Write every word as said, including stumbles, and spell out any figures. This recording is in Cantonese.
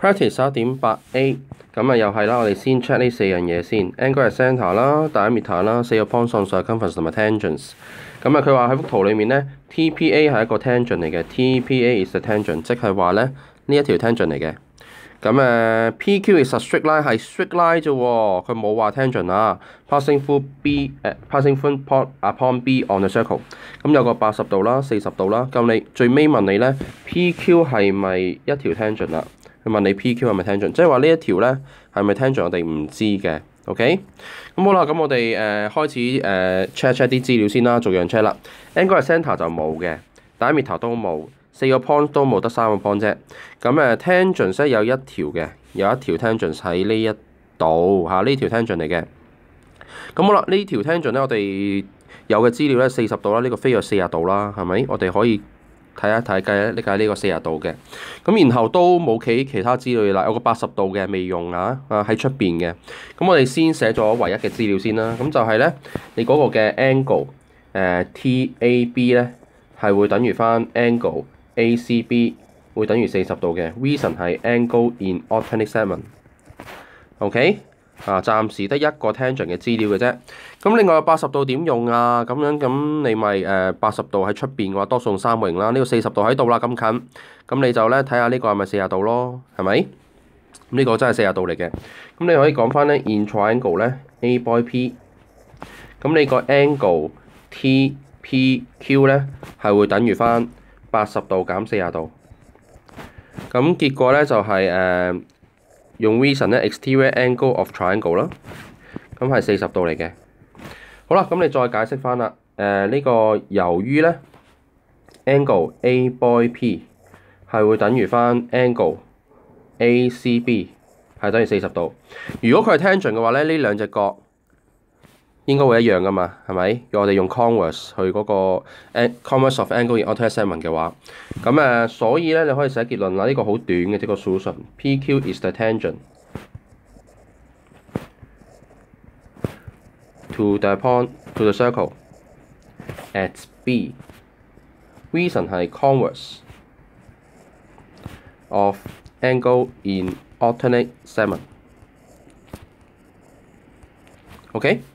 Practice 一點八 A， 咁啊又係啦，我哋先 check 呢四樣嘢先 ，angle 係 centre 啦 ，diameter 啦，四個 point circumference 同埋 tangents。咁啊佢話喺幅圖裏面咧 ，T P A 係一個 tangent 嚟嘅 ，T P A is a tangent， 即係話咧呢一條 tangent 嚟嘅。咁誒 P Q is a straight line 係 straight line 啫喎，佢冇話 tangent 啊。Passing through B 誒、uh, passing through point upon B on the circle。咁有個八十度啦、四十度啦。咁你最尾問你咧 ，P Q 係咪一條 tangent 啊？佢問你 P Q 係咪 tangent， 即係話呢一條咧係咪 tangent， 我哋唔知嘅。OK， 咁好啦，咁我哋誒、呃、開始誒 check check 啲資料先啦，逐樣 check 啦。angle 係 centre 就冇嘅 ，diameter 都冇。四個 point 都冇，得三個 point 啫。咁誒 tangent 咧有一條嘅，有一條 tangent 喺呢一度嚇，呢條 tangent 嚟嘅。咁好啦，呢條 tangent 咧我哋有嘅資料咧四十度啦，呢、這個飛咗四十度啦，係咪？我哋可以睇一睇計呢計呢個四十度嘅。咁然後都冇企其他資料啦，有個八十度嘅未用啊，啊喺出邊嘅。咁我哋先寫咗唯一嘅資料先啦。咁就係咧，你嗰個嘅 angle 誒、呃、T A B 咧係會等於翻 angle A C B 會等於四十度嘅 reason 係 angle in alternate segment。OK 啊，暫時得一個 tangent 嘅資料嘅啫。咁另外八十度點用啊？咁樣咁你咪誒八十度喺出邊嘅話，多數用三角形啦。呢、這個四十度喺度啦，咁近，咁你就咧睇下呢個係咪四十度咯？係咪？呢、這個真係四十度嚟嘅。咁你可以講翻咧 in triangle 咧 A by P， 咁你個 angle T P Q 咧係會等於翻八十度減四十度，咁結果咧就係、是、誒、呃、用 reason 咧 exterior angle of triangle 啦，咁係四十度嚟嘅。好啦，咁你再解釋翻啦，誒、呃、呢、這個由於咧 angle A by P 係會等於翻 angle A C B 係等於四十度。如果佢係 tangent 嘅話咧，呢兩隻角應該會一樣噶嘛，係咪？我哋用 converse 去嗰、那個 converse of angle in alternate segment 嘅話，咁誒，所以咧你可以寫結論啦。呢、這個好短嘅，呢、這個 solution。P Q is the tangent to the point to the circle at B。reason 係 converse of angle in alternate segment。OK。